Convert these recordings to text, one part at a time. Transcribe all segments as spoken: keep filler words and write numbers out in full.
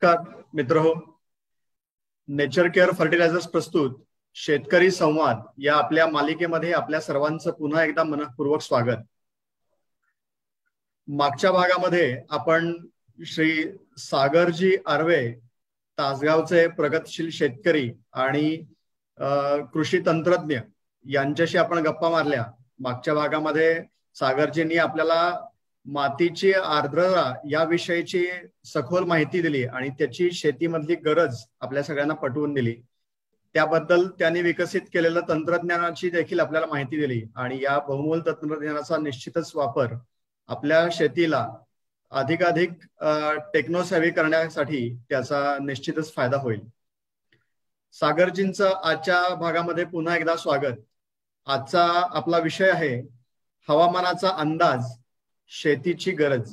नमस्कार मित्रहो, nature care fertilisers प्रस्तुत शेतकरी संवाद या आपल्या मालिकेमध्ये आपल्या सर्वांचं पुन्हा एकदा मनःपूर्वक स्वागत। मागच्या भागामध्ये आपण श्री सागरजी आर्वे, तासगावचे प्रगतशील शेतकरी आणि कृषी तंत्रज्ञ यांच्याशी आपण गप्पा मारल्या। मागच्या भागामध्ये सागरजींनी आपल्याला मातीची आर्द्रता याविषयीची सखोल माहिती दिली आणि त्याची शेतीमधली गरज आपल्या सगळ्यांना पटवून दिली। त्याबद्दल त्यांनी विकसित केलेल्या तंत्रज्ञानाची देखील आपल्याला माहिती दिली आणि या बहुमोल तंत्रज्ञानाचा निश्चितच वापर आपल्या शेतीला अधिकाधिक टेक्नोसेव्ही करण्यासाठी त्याचा निश्चितच फायदा होईल। सागरजींचं आजच्या भागामध्ये पुन्हा एकदा स्वागत। आजचा आपला विषय आहे हवामानाचा अंदाज, शेतीची गरज।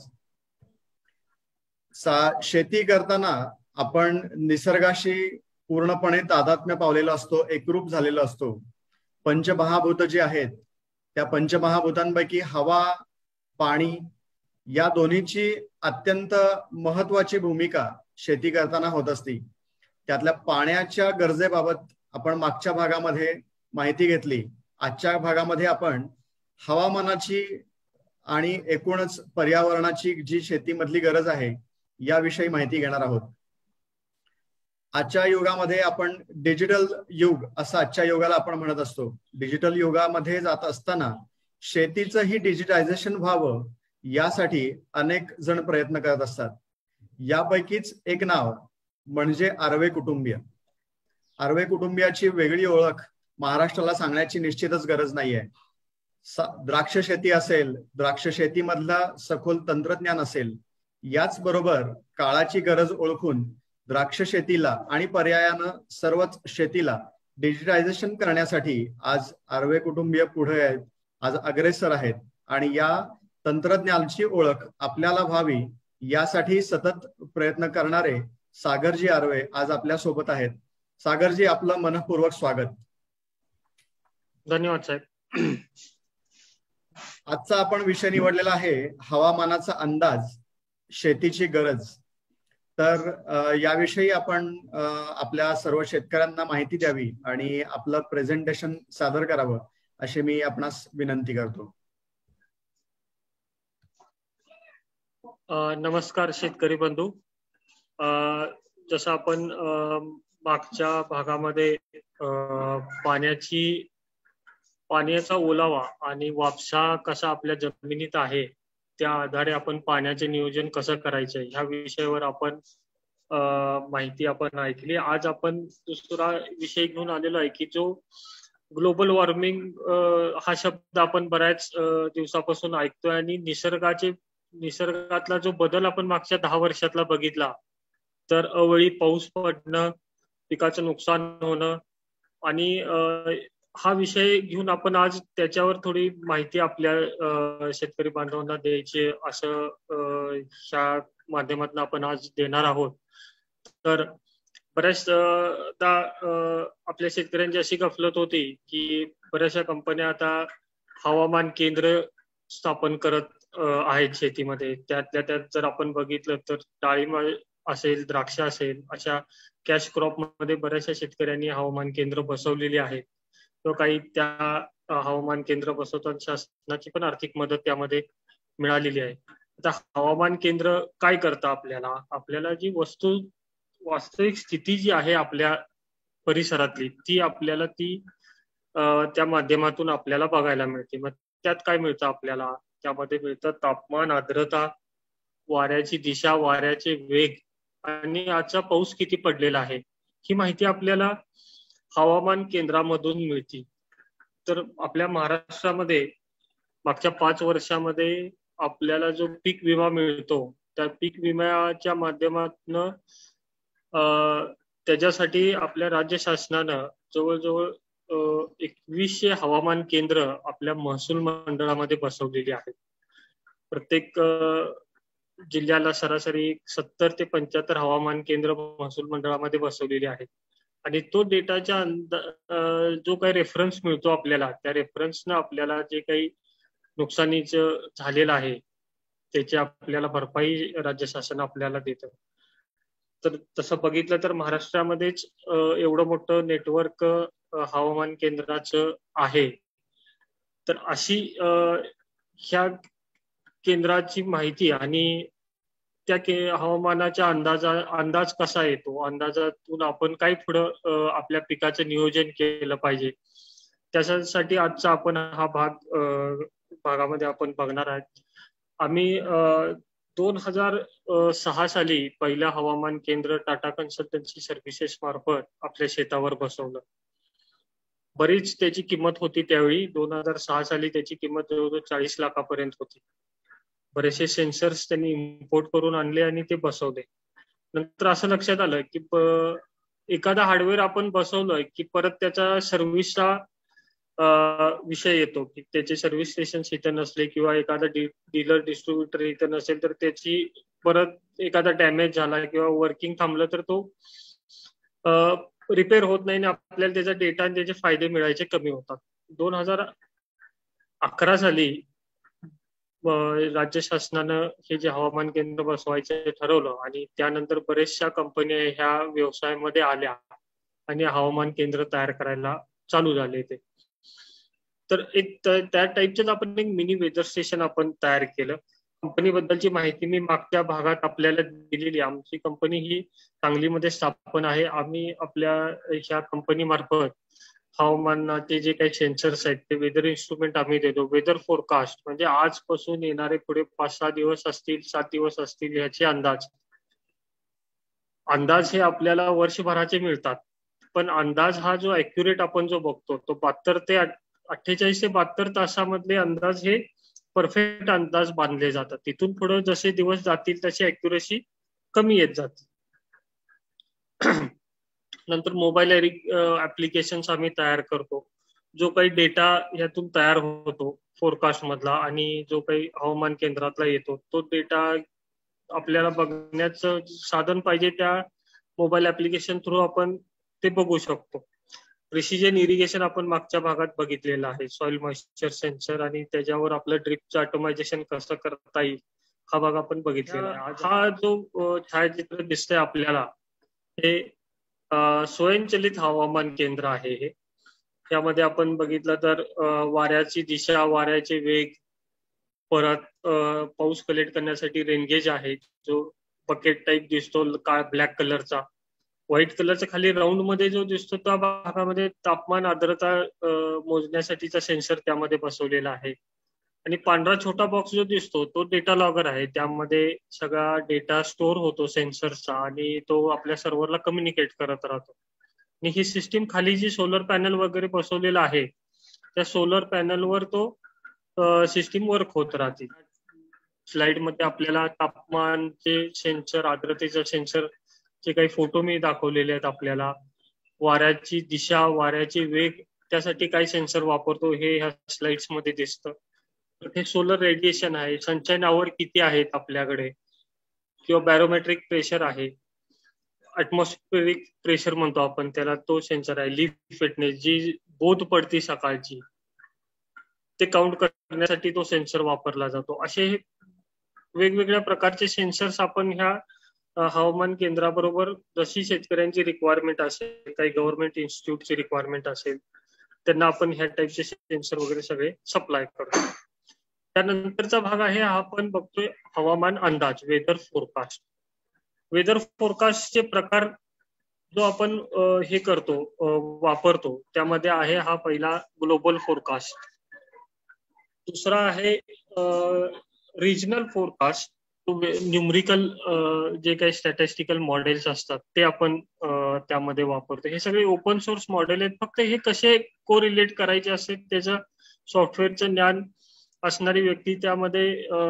सा शेती करताना आपण निसर्गाशी पूर्णपणे तादात्म्य पावलेला असतो, एकरूप झालेला असतो। पंचमहाभूत जी आहेत त्या पंचमहाभूतांपैकी हवा, पाणी या दोन्हीची अत्यंत महत्वाची भूमिका शेती करताना होत असते। त्यातल्या पाण्याच्या गरजेबाबत आपण मागच्या भागामध्ये माहिती घेतली। आजच्या भागामध्ये आपण हवामानाची आणि एकूणच पर्यावरणाची जी शेतीमधली गरज आहे याविषयी माहिती घेणार आहोत। आजच्या युगामध्ये आपण डिजिटल युग असं आजच्या युगाला आपण म्हणत असतो। डिजिटल युगामध्ये जात असताना शेतीचं ही डिजिटायझेशन व्हावं यासाठी अनेक जण प्रयत्न करत असतात। यापैकीच एक नाव म्हणजे आर्वे कुटुंबीय। आर्वे कुटुंबियाची वेगळी ओळख महाराष्ट्राला सांगण्याची निश्चितच गरज नाहीये। द्राक्ष शेती असेल, द्राक्ष शेतीमधला सखोल तंत्रज्ञान असेल, याच बरोबर काळाची गरज ओळखून द्राक्ष शेतीला आणि पर्यायानं सर्वच शेतीला डिजिटायझेशन करण्यासाठी आज आर्वे कुटुंबीय पुढे आहेत, आज अग्रेसर आहेत आणि या तंत्रज्ञानाची ओळख आपल्याला व्हावी यासाठी सतत प्रयत्न करणारे सागरजी आर्वे आज आपल्या सोबत आहेत। सागरजी, आपलं मनःपूर्वक स्वागत। धन्यवाद साहेब। आजचा आपण विषय निवडलेला आहे हवामानाचा अंदाज, शेतीची गरज। तर याविषयी आपण आपल्या सर्व शेतकऱ्यांना माहिती द्यावी आणि आपलं प्रेझेंटेशन सादर करावं अशी मी आपणास विनंती करतो। नमस्कार शेतकरी बंधू। जसं आपण मागच्या भागामध्ये पाण्याची पाण्याचा ओलावा आणि वापसा कसा आपल्या जमिनीत आहे त्या आधारे आपण पाण्याचे नियोजन कसं करायचं ह्या विषयावर आपण माहिती आपण ऐकली। आज आपण दुसरा विषय घेऊन आलेलो आहे की जो ग्लोबल वॉर्मिंग हा शब्द आपण बऱ्याच दिवसापासून ऐकतोय आणि निसर्गाचे निसर्गातला जो बदल आपण मागच्या दहा वर्षातला बघितला तर अवेळी पाऊस पडणं, पिकाचं नुकसान होणं आणि हा विषय घेऊन आपण आज त्याच्यावर थोडी माहिती आपल्या शेतकरी बांधवांना द्यायची असं ह्या माध्यमातून आपण आज देणार आहोत। तर बऱ्याचदा आपल्या शेतकऱ्यांची अशी गफलत होती की बऱ्याचशा कंपन्या आता हवामान केंद्र स्थापन करत आहेत शेतीमध्ये। त्यातल्या त्यात जर आपण बघितलं तर डाळिंब असेल, द्राक्ष असेल, अशा कॅश क्रॉप मध्ये बऱ्याचशा शेतकऱ्यांनी हवामान केंद्र बसवलेली आहेत। तो काही त्या हवामान केंद्र बसवताना शासनाची पण आर्थिक मदत त्यामध्ये मिळालेली आहे। आता हवामान केंद्र काय करतं आपल्याला, आपल्याला जी वस्तू वास्तविक स्थिती जी आहे आपल्या परिसरातली ती आपल्याला ती त्या माध्यमातून आपल्याला बघायला मिळते। मग त्यात काय मिळतं आपल्याला, त्यामध्ये मिळतं तापमान, आर्द्रता, वाऱ्याची दिशा, वाऱ्याचे वेग आणि आजचा पाऊस किती पडलेला आहे ही माहिती आपल्याला हवामान केंद्रामधून मिळते। तर आपल्या महाराष्ट्रामध्ये मागच्या पाच वर्षामध्ये आपल्याला जो पीक विमा मिळतो त्या पीक विम्याच्या माध्यमातून त्याच्यासाठी आपल्या राज्य शासनानं जवळजवळ एकवीसशे हवामान केंद्र आपल्या महसूल मंडळामध्ये बसवलेली आहेत। प्रत्येक जिल्ह्याला सरासरी सत्तर ते पंच्याहत्तर हवामान केंद्र महसूल मंडळामध्ये बसवलेली आहेत आणि तो डेटाच्या अंदाज जो काही रेफरन्स मिळतो आपल्याला त्या रेफरन्सनं आपल्याला जे काही नुकसानीचं झालेलं आहे त्याची आपल्याला भरपाई राज्य शासन आपल्याला देतं। तर तसं बघितलं तर महाराष्ट्रामध्येच एवढं मोठं नेटवर्क हवामान केंद्राचं आहे. तर अशी ह्या केंद्राची माहिती आणि त्या हवामानाच्या अंदाजा अंदाज कसा येतो, अंदाजातून आपण काय पुढं आपल्या पिकाचं नियोजन केलं पाहिजे, त्याच्यासाठी आजचा आपण हा भाग भागामध्ये आपण बघणार आहोत. आम्ही दोन हजार सहा साली पहिल्या हवामान केंद्र टाटा कन्सल्टन्सी सर्व्हिसेस मार्फत आपल्या शेतावर बसवलं. बरीच त्याची किंमत होती त्यावेळी. दोन हजार सहा साली त्याची किंमत जवळजवळ चाळीस लाखापर्यंत होती. बरेचसे सेन्सर्स त्यांनी इम्पोर्ट करून आणले आणि ते बसवले. नंतर असं लक्षात आलं की एखादा हार्डवेअर आपण बसवलं की परत त्याचा सर्व्हिसचा विषय येतो की त्याचे सर्व्हिस स्टेशन इथं नसले किंवा एखादा डीलर डिस्ट्रीब्युटर इथं नसेल तर त्याची परत एखादा डॅमेज झाला किंवा वर्किंग थांबलं तर तो रिपेअर होत नाही आणि आपल्याला त्याचा डेटा आणि त्याचे फायदे मिळायचे कमी होतात. दोन हजार अकरा साली राज्य शासनानं हे जे हवामान केंद्र बसवायचं ठरवलं आणि त्यानंतर बऱ्याचशा कंपन्या ह्या व्यवसायामध्ये आल्या आणि हवामान केंद्र तयार करायला चालू झाले. ते तर एक त्या टाईपचंच आपण एक मिनी वेदर स्टेशन आपण तयार केलं. कंपनी बद्दलची माहिती मी मागच्या भागात आपल्याला दिलेली. आमची कंपनी ही सांगलीमध्ये स्थापन आहे. आम्ही आपल्या ह्या कंपनी मार्फत हवामानाचे जे काही सेन्सर्स आहेत ते वेदर इन्स्ट्रुमेंट आम्ही देतो. वेदर फोरकास्ट म्हणजे आजपासून येणारे पुढे पाच सहा दिवस असतील, सात दिवस असतील ह्याचे अंदाज अंदाज हे आपल्याला वर्षभराचे मिळतात. पण अंदाज हा जो अॅक्युरेट आपण जो बघतो तो बहात्तर ते अठ्ठेचाळीस ते बहात्तर तासामधले अंदाज हे परफेक्ट अंदाज बांधले जातात. तिथून पुढे जसे दिवस जातील तशी अॅक्युरेसी कमी येत जाते. नंतर मोबाईल ऍप्लिकेशन्स आम्ही तयार करतो. जो काही डेटा यातून तयार होतो फोरकास्ट मधला आणि जो काही हवामान केंद्रातला येतो तो डेटा आपल्याला बघण्याचं साधन पाहिजे त्या मोबाईल ऍप्लिकेशन थ्रू आपण ते बघू शकतो. प्रिसिजन इरिगेशन आपण मागच्या भागात बघितलेलं आहे. सॉइल मॉइश्चर सेन्सर आणि त्याच्यावर आपलं ड्रिपचं ऑटोमायझेशन कसं करता येईल हा भाग आपण बघितलेला आहे. हा जो छायाचित्र दिसतंय आपल्याला हे स्वयंचलित हवामान केंद्र आहे. हे यामध्ये आपण बघितलं तर वाऱ्याची दिशा, वाऱ्याचे वेग, परत पाऊस कलेक्ट करण्यासाठी रेनगेज आहे जो बकेट टाईप दिसतो का ब्लॅक कलरचा. व्हाईट कलरचा खाली राऊंड मध्ये जो दिसतो त्या भागामध्ये तापमान, आर्द्रता मोजण्यासाठीचा सेन्सर त्यामध्ये बसवलेला आहे. आणि पांढरा छोटा बॉक्स जो दिसतो तो डेटा लॉगर आहे. त्यामध्ये सगळा डेटा स्टोअर होतो सेन्सरचा आणि तो आपल्या सर्व्हरला कम्युनिकेट करत राहतो. आणि ही सिस्टीम खाली जी सोलर पॅनल वगैरे बसवलेला आहे त्या सोलर पॅनलवर तो सिस्टीम वर्क होत राहते. स्लाइड मध्ये आपल्याला तापमानचे सेन्सर, आर्द्रतेचा सेन्सर चे काही फोटो मी दाखवलेले आहेत आपल्याला. वाऱ्याची दिशा, वाऱ्याचे वेग त्यासाठी काय सेन्सर वापरतो हे ह्या स्लाइड्स मध्ये दिसतं. हे सोलर रेडिएशन आहे, सनशाईन आवर किती आहेत आपल्याकडे, किंवा बॅरोमेट्रिक प्रेशर आहे, ऍटमॉस्फेरिक प्रेशर म्हणतो आपण त्याला, तो सेन्सर आहे. लीफ फिटनेस जी बोध पडती सकाळची ते काउंट करण्यासाठी तो सेन्सर वापरला जातो. असे वेगवेगळ्या प्रकारचे सेन्सर्स आपण ह्या हवामान केंद्राबरोबर जशी शेतकऱ्यांची रिक्वायरमेंट असेल, काही गव्हर्नमेंट इन्स्टिट्यूटची रिक्वायरमेंट असेल त्यांना आपण ह्या टाईपचे सेन्सर वगैरे सगळे सप्लाय करतो. त्यानंतरचा भाग आहे हा आपण बघतोय हवामान अंदाज, वेदर फोरकास्ट. वेदर फोरकास्टचे प्रकार जो आपण हे करतो वापरतो त्यामध्ये आहे हा पहिला ग्लोबल फोरकास्ट. दुसरा आहे रिजनल फोरकास्ट. न्यूमरिकल जे काही स्टॅटिस्टिकल मॉडेल्स असतात ते आपण त्यामध्ये वापरतो. हे सगळे ओपन सोर्स मॉडेल आहेत. फक्त हे कसे को रिलेट करायचे असेल त्याचं सॉफ्टवेअरचं ज्ञान असणारी व्यक्ती त्यामध्ये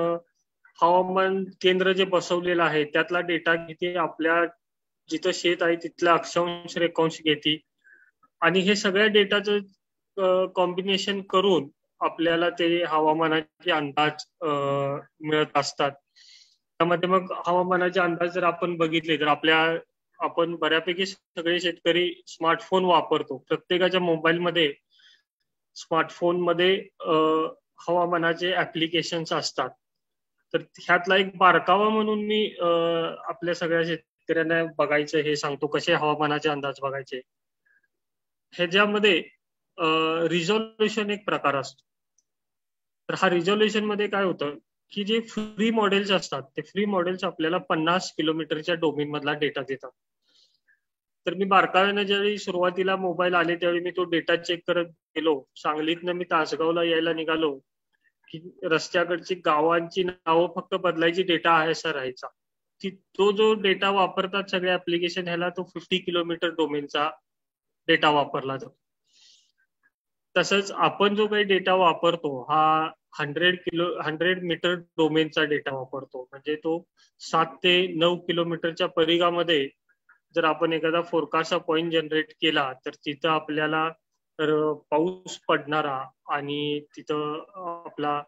हवामान केंद्र जे बसवलेलं आहे त्यातला डेटा घेते, आपल्या जिथं शेत आहे तिथला अक्षांश रेखांश घेते आणि हे सगळ्या डेटाचं कॉम्बिनेशन करून आपल्याला ते हवामानाचे अंदाज मिळत असतात. त्यामध्ये मग हवामानाचे अंदाज जर आपण बघितले तर आपल्या आपण बऱ्यापैकी सगळे शेतकरी स्मार्टफोन वापरतो. प्रत्येकाच्या मोबाईलमध्ये स्मार्टफोनमध्ये हवामानाचे ऍप्लिकेशन्स असतात. तर ह्यातला एक बारकावा म्हणून मी आपल्या सगळ्या शेतकऱ्यांना बघायचं हे सांगतो, कसे हवामानाचे अंदाज बघायचे. ह्याच्यामध्ये रिझॉल्युशन एक प्रकार असतो. तर हा रिझॉल्युशन मध्ये काय होतं की जे फ्री मॉडेल्स असतात ते फ्री मॉडेल्स आपल्याला पन्नास किलोमीटरच्या डोमेन मधला डेटा देतात. तर मी बारकाव्यानं ज्यावेळी सुरुवातीला मोबाईल आले त्यावेळी मी तो डेटा चेक करत गेलो. सांगलीतनं मी तासगावला यायला निघालो की रस्त्याकडची गावांची नावं फक्त बदलायची डेटा आहे असा राहायचा. की तो जो डेटा वापरतात सगळे ऍप्लिकेशन ह्याला तो फिफ्टी किलोमीटर डोमेनचा डेटा वापरला जातो. तसंच आपण जो काही डेटा वापरतो हा हंड्रेड किलो हंड्रेड मीटर डोमेनचा डेटा वापरतो. म्हणजे तो सात ते नऊ किलोमीटरच्या परिघामध्ये जर आपण एखादा फोरकास्टचा पॉइंट जनरेट केला तर तिथं आपल्याला पाऊस पडणारा आणि तिथं आपला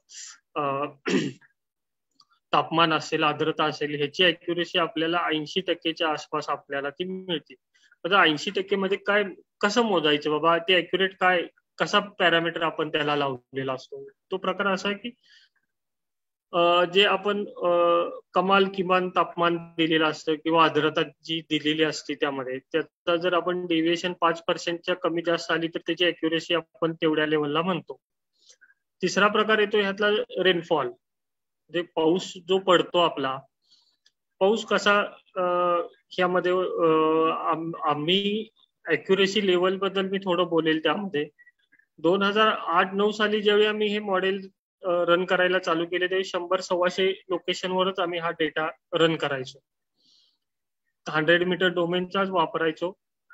तापमान असेल, आर्द्रता असेल, ह्याची अॅक्युरेसी आपल्याला ऐंशी टक्केच्या आसपास आपल्याला ती मिळते. आता ऐंशी टक्के मध्ये काय कसं मोजायचं बाबा, ते अॅक्युरेट काय कसा पॅरामीटर आपण त्याला लावलेला असतो. तो प्रकार असा आहे की जे आपण कमाल किमान तापमान दिलेलं असतं किंवा आर्द्रता जी दिलेली असते त्यामध्ये त्याचा जर आपण डेव्हिएशन पाच पर्सेंटच्या कमी जास्त आली तर त्याची अॅक्युरेसी आपण तेवढ्या लेवलला म्हणतो. तिसरा प्रकार येतो ह्यातला रेनफॉल. जे पाऊस जो पडतो आपला पाऊस कसा ह्यामध्ये आम्ही अॅक्युरेसी लेवल बद्दल मी थोडं बोलेल. त्यामध्ये दोन हजार आठ नऊ साली ज्यावेळी आम्ही हे मॉडेल रन करायला चालू केले त्यावेळी शंभर सव्वाशे लोकेशनवरच आम्ही हा डेटा रन करायचो. हंड्रेड मीटर डोमेनचाच वापरायचो.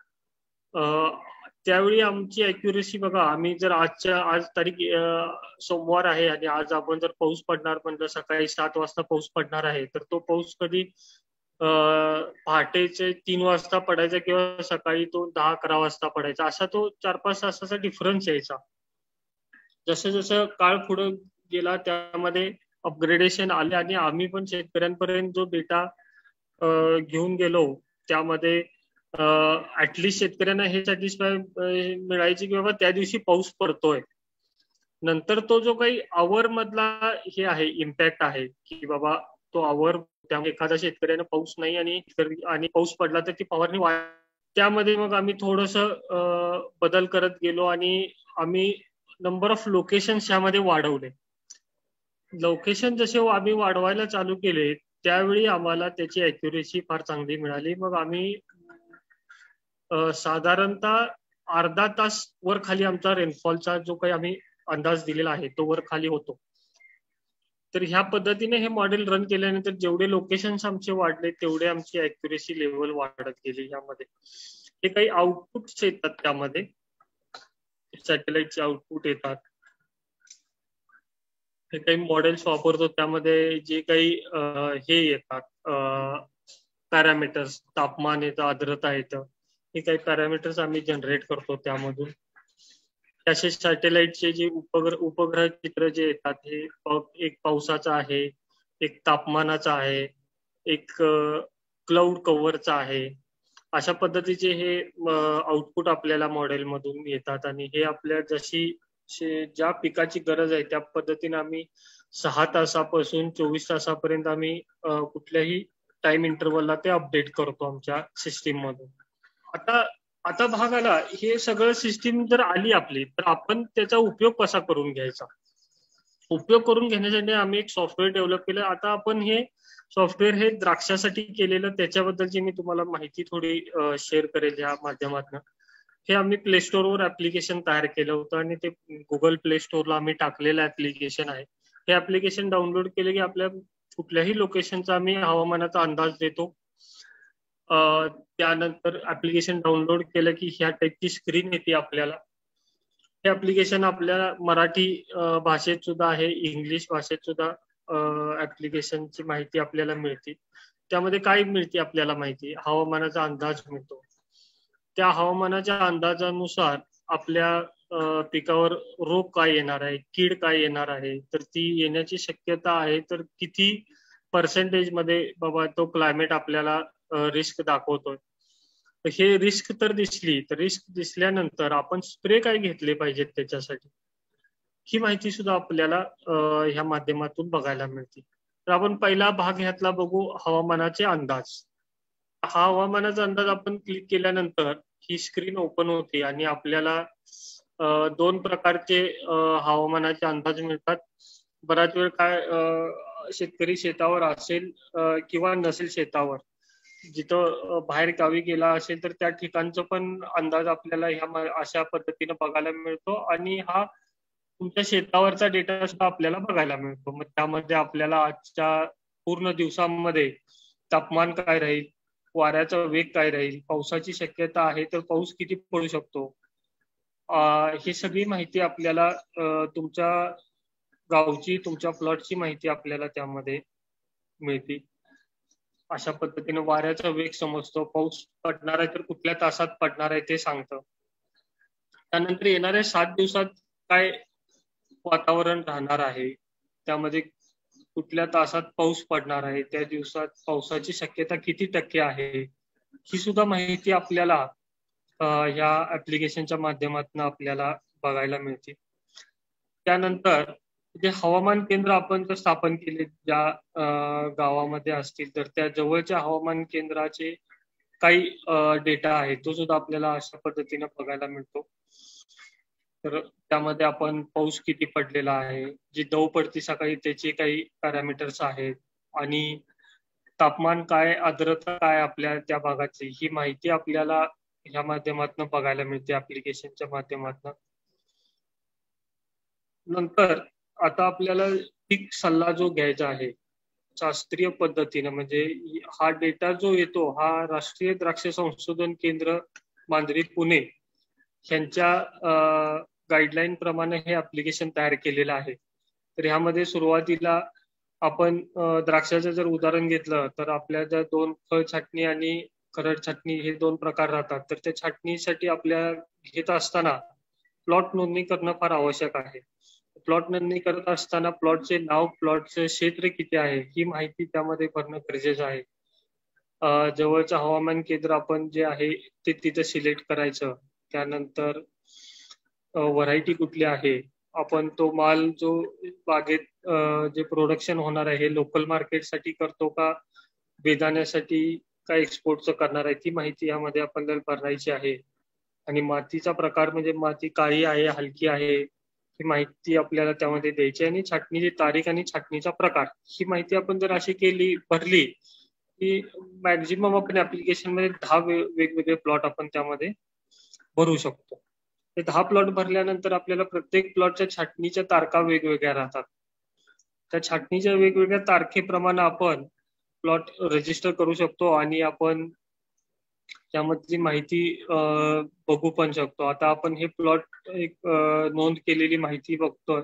त्यावेळी आमची अॅक्युरेसी बघा, आम्ही जर आजच्या आज तारीख सोमवार आहे आणि आज आपण जर पाऊस पडणार म्हणलं सकाळी सात वाजता पाऊस पडणार आहे तर तो पाऊस कधी पहाटेचे तीन वाजता पडायचा किंवा सकाळी तो दहा अकरा वाजता पडायचा. असा तो चार पाच तासाचा डिफरन्स यायचा. जसं जसं काळ पुढे गेला त्यामध्ये अपग्रेडेशन आले आणि आम्ही पण शेतकऱ्यांपर्यंत जो डेटा घेऊन गेलो त्यामध्ये ऍटलिस्ट शेतकऱ्यांना हे सॅटिस्फाय मिळायचे की बाबा त्या दिवशी पाऊस पडतोय. नंतर तो जो काही आवर मधला हे आहे इम्पॅक्ट आहे की बाबा तो आवर त्यामुळे एखाद्या शेतकऱ्यानं पाऊस नाही आणि आणि पाऊस पडला तर ती फवारणी वाढ, त्यामध्ये मग आम्ही थोडस बदल करत गेलो आणि आम्ही नंबर ऑफ लोकेशन्स ह्यामध्ये वाढवले. लोकेशन जसे आम्ही वाढवायला चालू केले त्यावेळी आम्हाला त्याची अॅक्युरेसी फार चांगली मिळाली. मग आम्ही साधारणतः अर्धा तास वर खाली आमचा रेनफॉलचा जो काही आम्ही अंदाज दिलेला आहे तो वर खाली होतो. तर ह्या पद्धतीने हे मॉडेल रन केल्यानंतर जेवढे लोकेशन्स आमचे वाढले तेवढे आमची अॅक्युरेसी लेवल वाढत गेली. यामध्ये हे काही आउटपुट्स येतात, त्यामध्ये सॅटेलाइटचे आउटपुट येतात. हे काही मॉडेल्स वापरतो त्यामध्ये जे काही हे येतात पॅरामीटर्स, तापमान येतं, आर्द्रता येतं, हे काही पॅरामीटर्स आम्ही जनरेट करतो त्यामधून. तसेच सॅटेलाइटचे जे उपग्रह उपग्रह चित्र जे येतात हे एक पावसाचं आहे, एक तापमानाचं आहे, एक क्लाउड कव्हरचं आहे. अशा पद्धतीचे हे आउटपुट आपल्याला मॉडेल मधून येतात आणि हे आपल्या जशी ज्या पिकाची गरज आहे त्या पद्धतीने आम्ही सहा तासापासून चोवीस तासापर्यंत आम्ही कुठल्याही टाइम इंटरव्हलला ते अपडेट करतो आमच्या सिस्टीम मधून. आता आता भाग आला, हे सगळं सिस्टीम जर आली आपली तर आपण त्याचा उपयोग कसा करून घ्यायचा. उपयोग करून घेण्यासाठी आम्ही एक सॉफ्टवेअर डेव्हलप केलं. आता आपण हे सॉफ्टवेअर हे द्राक्षासाठी केलेलं त्याच्याबद्दलची मी तुम्हाला माहिती थोडी शेअर करेल या माध्यमातून. हे आम्ही प्ले स्टोअरवर ऍप्लिकेशन तयार केलं होतं आणि ते गुगल प्ले स्टोअरला आम्ही टाकलेलं ऍप्लिकेशन आहे. हे ऍप्लिकेशन डाउनलोड केले की आपल्या कुठल्याही लोकेशनचा आम्ही हवामानाचा अंदाज देतो. त्यानंतर ऍप्लिकेशन डाउनलोड केलं की ह्या टाईपची स्क्रीन येते आपल्याला. हे ऍप्लिकेशन आपल्याला मराठी भाषेत सुद्धा आहे, इंग्लिश भाषेत सुद्धा ऍप्लिकेशनची माहिती आपल्याला मिळते. त्यामध्ये काय मिळते आपल्याला माहिती, हवामानाचा अंदाज मिळतो. त्या हवामानाच्या अंदाजानुसार आपल्या पिकावर रोग काय येणार आहे, कीड काय येणार आहे, तर ती येण्याची शक्यता आहे तर किती पर्सेंटेज मध्ये बाबा तो क्लायमेट आपल्याला रिस्क दाखवतोय. हे रिस्क तर दिसली तर रिस्क दिसल्यानंतर आपण स्प्रे काय घेतले पाहिजेत त्याच्यासाठी ही माहिती सुद्धा आपल्याला ह्या माध्यमातून बघायला मिळते. तर आपण पहिला भाग ह्यातला बघू, हवामानाचे अंदाज. हा हवामानाचा अंदाज आपण क्लिक केल्यानंतर ही स्क्रीन ओपन होते आणि आपल्याला दोन प्रकारचे हवामानाचे अंदाज मिळतात. बराच वेळ काय शेतकरी शेतावर असेल किंवा नसेल शेतावर, जिथं बाहेर गावी गेला असेल तर त्या ठिकाणचं पण अंदाज आपल्याला ह्या अशा पद्धतीने बघायला मिळतो आणि हा तुमच्या शेतावरचा डेटा सुद्धा आपल्याला बघायला मिळतो. मग त्यामध्ये आपल्याला आजच्या पूर्ण दिवसांमध्ये तापमान काय राहील, वाऱ्याचा वेग काय राहील, पावसाची शक्यता आहे तर पाऊस किती पडू शकतो, ही सगळी माहिती आपल्याला तुमच्या गावची तुमच्या प्लॉटची माहिती आपल्याला त्यामध्ये मिळते. अशा पद्धतीने वाऱ्याचा वेग समजतो, पाऊस पडणार आहे तर कुठल्या तासात पडणार आहे ते सांगतं. त्यानंतर येणाऱ्या सात दिवसात काय वातावरण राहणार आहे, त्यामध्ये कुठल्या तासात पाऊस पडणार आहे, त्या दिवसात पावसाची शक्यता किती टक्के आहे, ही सुद्धा माहिती आपल्याला या ऍप्लिकेशनच्या माध्यमातून आपल्याला बघायला मिळते. त्यानंतर जे हवामान केंद्र आपण जर स्थापन केले ज्या गावामध्ये असतील तर त्या जवळच्या हवामान केंद्राचे काही डेटा आहे तो सुद्धा आपल्याला अशा पद्धतीने बघायला मिळतो. तर त्यामध्ये आपण पाऊस किती पडलेला आहे, जी दव पडती सकाळी त्याचे काही पॅरामीटर्स आहेत आणि तापमान काय, आर्द्रता काय आपल्या त्या भागाची, ही माहिती आपल्याला ह्या माध्यमातून बघायला मिळते ऍप्लिकेशनच्या माध्यमातून. नंतर आता आपल्याला पीक सल्ला जो घ्यायचा आहे शास्त्रीय पद्धतीने, म्हणजे हा डेटा जो येतो हा राष्ट्रीय द्राक्ष संशोधन केंद्र मांजरी पुणे यांच्या गाईडलाईन प्रमाणे हे ऍप्लिकेशन तयार केलेलं आहे. तर ह्यामध्ये सुरुवातीला आपण द्राक्षाचं जर उदाहरण घेतलं तर आपल्या ज्या दोन फळ छाटणी आणि खरड छाटणी हे दोन प्रकार राहतात. तर त्या छाटणीसाठी आपल्या घेत असताना प्लॉट नोंदणी करणं फार आवश्यक आहे. प्लॉट नोंदणी करत असताना प्लॉटचे नाव, प्लॉटचे क्षेत्र किती आहे ही माहिती त्यामध्ये भरणं गरजेचं आहे. जवळचं हवामान केंद्र आपण जे आहे ते तिथं सिलेक्ट करायचं. त्यानंतर व्हरायटी कुठली आहे, आपण तो माल जो बागेत जे प्रोडक्शन होणार आहे हे लोकल मार्केटसाठी करतो का बेदाण्यासाठी का एक्सपोर्टचं करणार आहे, ती माहिती यामध्ये आपल्याला भरायची आहे. आणि मातीचा प्रकार म्हणजे माती काळी आहे, हलकी आहे, ही माहिती आपल्याला त्यामध्ये द्यायची. आणि छाटणीची तारीख आणि छाटणीचा प्रकार ही माहिती आपण जर अशी केली भरली की मॅक्झिमम आपण ऍप्लिकेशन मध्ये दहा वेगवेगळे प्लॉट आपण त्यामध्ये भरू शकतो. ते दहा प्लॉट भरल्यानंतर आपल्याला प्रत्येक प्लॉटच्या छाटणीच्या तारखा वेगवेगळ्या राहतात. त्या छाटणीच्या वेगवेगळ्या तारखेप्रमाणे आपण प्लॉट रजिस्टर करू शकतो आणि आपण त्यामधली माहिती बघू पण शकतो. आता आपण हे प्लॉट एक नोंद केलेली माहिती बघतोय.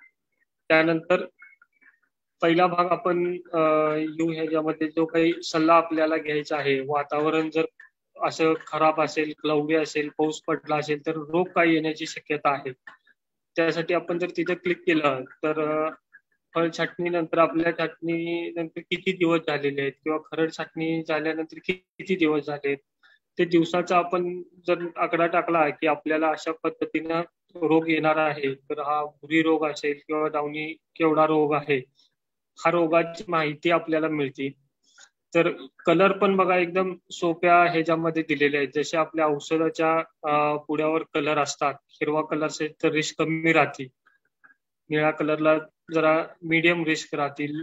त्यानंतर पहिला भाग आपण येऊ ह्याच्यामध्ये जो काही सल्ला आपल्याला घ्यायचा आहे, वातावरण जर असं खराब असेल, क्लाउडी असेल, पाऊस पडला असेल तर रोग काय येण्याची शक्यता आहे. त्यासाठी आपण जर तिथे क्लिक केलं तर फळ छाटणी नंतर आपल्या छाटणी नंतर किती दिवस झालेले आहेत किंवा खरड छाटणी झाल्यानंतर किती दिवस झालेत ते दिवसाचा आपण जर आकडा टाकला की आपल्याला अशा पद्धतीनं रोग येणार आहे, तर हा भुरी रोग असेल किंवा डावणी केवढा रोग आहे, हा रोगाची माहिती आपल्याला मिळते. तर कलर पण बघा एकदम सोप्या ह्याच्यामध्ये दिलेले आहेत. जसे आपल्या औषधाच्या पुड्यावर कलर असतात, हिरवा कलर असेल तर रिस्क कमी राहते, निळ्या कलरला जरा मीडियम रिस्क राहतील,